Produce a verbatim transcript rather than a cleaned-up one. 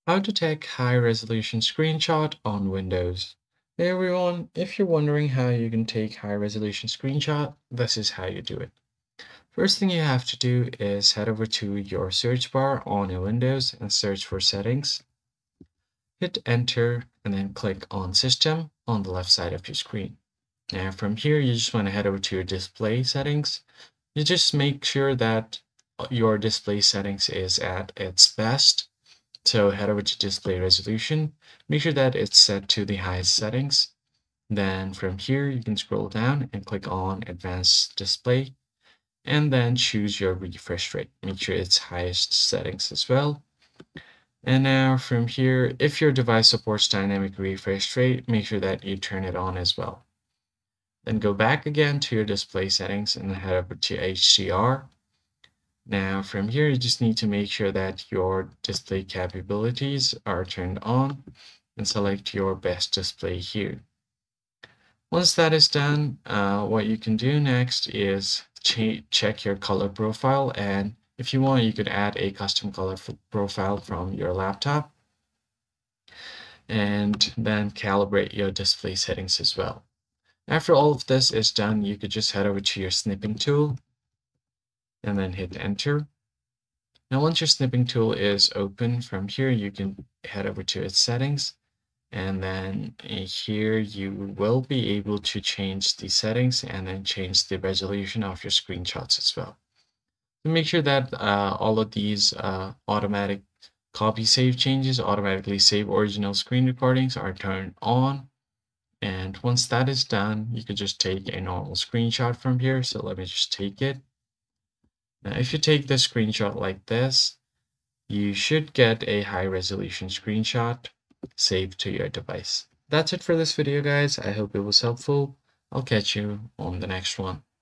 How to take high resolution screenshot on Windows. Hey everyone, if you're wondering how you can take high resolution screenshot, this is how you do it. First thing you have to do is head over to your search bar on your Windows and search for settings. Hit enter and then click on system on the left side of your screen. Now from here, you just want to head over to your display settings. You just make sure that your display settings is at its best. So head over to display resolution, make sure that it's set to the highest settings. Then from here, you can scroll down and click on advanced display and then choose your refresh rate. Make sure it's highest settings as well. And now from here, if your device supports dynamic refresh rate, make sure that you turn it on as well. Then go back again to your display settings and head over to H D R. Now from here, you just need to make sure that your display capabilities are turned on and select your best display here. Once that is done, uh, what you can do next is check your color profile, and if you want, you could add a custom color profile from your laptop and then calibrate your display settings as well. After all of this is done, you could just head over to your snipping tool and then hit enter. Now, once your snipping tool is open, from here you can head over to its settings, and then here you will be able to change the settings and then change the resolution of your screenshots as well. So make sure that uh, all of these uh, automatic copy save changes, automatically save original screen recordings are turned on. And once that is done, you can just take a normal screenshot from here. So let me just take it. Now, if you take the screenshot like this, you should get a high resolution screenshot saved to your device. That's it for this video, guys. I hope it was helpful. I'll catch you on the next one.